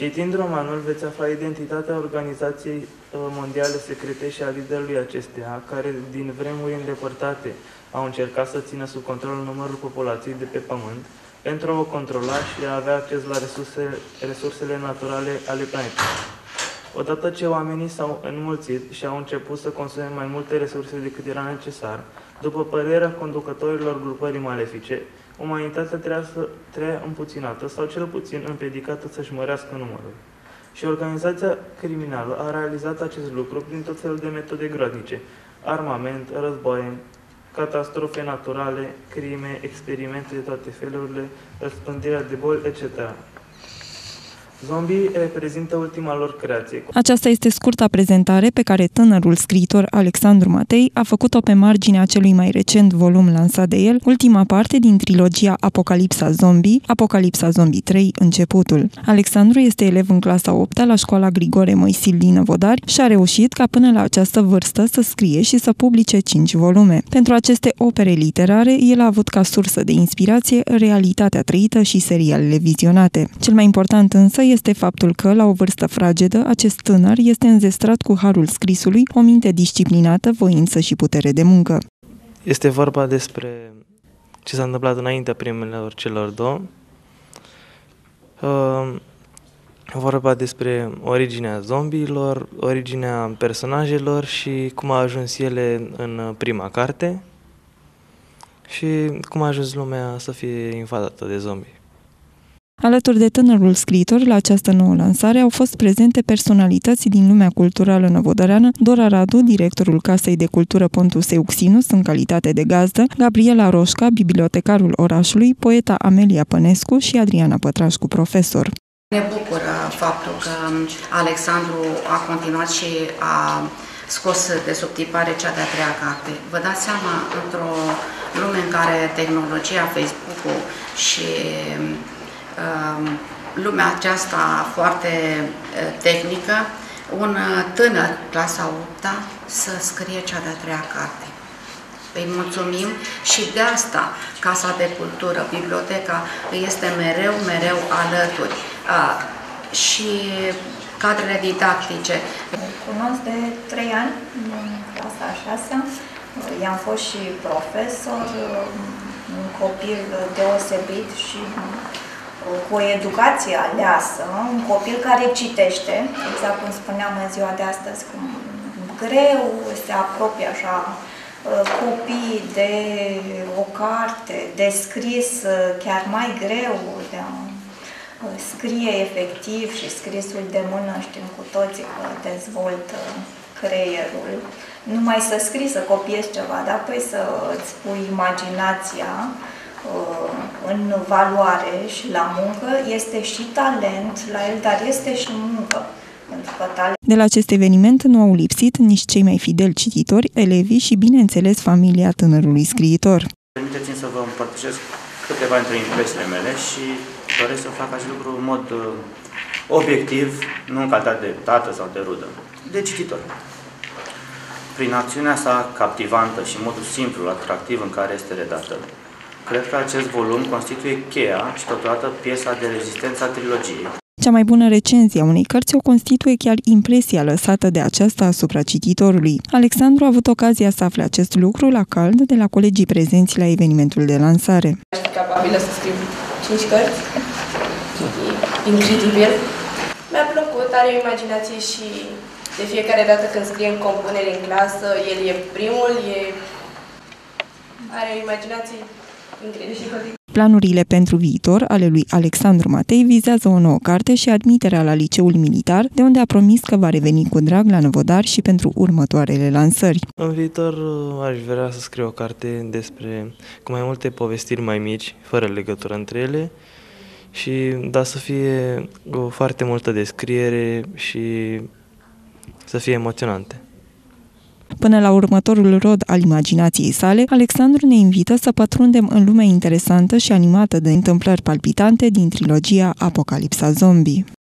Citind romanul, veți afla identitatea Organizației Mondiale Secrete și a liderului acesteia, care din vremuri îndepărtate au încercat să țină sub control numărul populației de pe Pământ pentru a o controla și a avea acces la resursele naturale ale planetei. Odată ce oamenii s-au înmulțit și au început să consume mai multe resurse decât era necesar, după părerea conducătorilor grupării malefice, umanitatea treia împuținată sau cel puțin împiedicată să-și mărească numărul. Și organizația criminală a realizat acest lucru prin tot felul de metode groaznice: armament, războaie, catastrofe naturale, crime, experimente de toate felurile, răspândirea de boli, etc. Zombii reprezintă ultima lor creație. Aceasta este scurta prezentare pe care tânărul scriitor Alexandru Matei a făcut-o pe marginea celui mai recent volum lansat de el, ultima parte din trilogia Apocalipsa Zombie 3, Începutul. Alexandru este elev în clasa 8-a la școala Grigore Moisil din Năvodari și a reușit ca până la această vârstă să scrie și să publice 5 volume. Pentru aceste opere literare, el a avut ca sursă de inspirație realitatea trăită și serialele vizionate. Cel mai important însă este faptul că, la o vârstă fragedă, acest tânăr este înzestrat cu harul scrisului, o minte disciplinată, voință și putere de muncă. Este vorba despre ce s-a întâmplat înaintea primelor celor două. Vorba despre originea zombiilor, originea personajelor și cum a ajuns ele în prima carte și cum a ajuns lumea să fie invadată de zombi. Alături de tânărul scriitor, la această nouă lansare au fost prezente personalități din lumea culturală năvodăreană: Dora Radu, directorul Casei de Cultură Pontus Euxinus, în calitate de gazdă, Gabriela Roșca, bibliotecarul orașului, poeta Amelia Pănescu și Adriana Pătrașcu, profesor. Ne bucură faptul că Alexandru a continuat și a scos de sub tipare cea de-a treia carte. Vă dați seama, într-o lume în care tehnologia, Facebook-ul și lumea aceasta foarte tehnică, un tânăr, clasa 8-a, să scrie cea de-a treia carte. Îi mulțumim și de asta Casa de Cultură, biblioteca, este mereu alături. Și cadrele didactice. Cunosc de 3 ani, în clasa a 6-a. I-am fost și profesor, un copil deosebit și cu o educație aleasă, un copil care citește, exact cum spuneam în ziua de astăzi, cum greu se apropie așa copiii de o carte, de scris chiar mai greu, de a scrie efectiv, și scrisul de mână știm cu toții că dezvoltă creierul. Numai să scrii, să copiezi ceva, dar apoi să îți pui imaginația în valoare și la muncă, este și talent la el, dar este și muncă. De la acest eveniment nu au lipsit nici cei mai fideli cititori, elevii și, bineînțeles, familia tânărului scriitor. Permiteți-mi să vă împărtășesc câteva dintre impresiile mele și doresc să fac acest lucru în mod obiectiv, nu în calitate de tată sau de rudă, de cititor. Prin acțiunea sa captivantă și modul simplu, atractiv în care este redată, cred că acest volum constituie cheia și totodată piesa de rezistență a trilogiei. Cea mai bună recenzie a unei cărți o constituie chiar impresia lăsată de aceasta asupra cititorului. Alexandru a avut ocazia să afle acest lucru la cald de la colegii prezenți la evenimentul de lansare. Ești capabilă să scriu 5 cărți? Incredibil! Mi-a plăcut, are o imaginație și de fiecare dată când scrie în compunere în clasă, el e primul, are o imaginație incredibilă. Planurile pentru viitor ale lui Alexandru Matei vizează o nouă carte și admiterea la liceul militar, de unde a promis că va reveni cu drag la Năvodari și pentru următoarele lansări. În viitor aș vrea să scriu o carte cu mai multe povestiri mai mici, fără legătură între ele, și să fie foarte multă descriere și să fie emoționante. Până la următorul rod al imaginației sale, Alexandru ne invită să pătrundem în lumea interesantă și animată de întâmplări palpitante din trilogia Apocalipsa Zombie.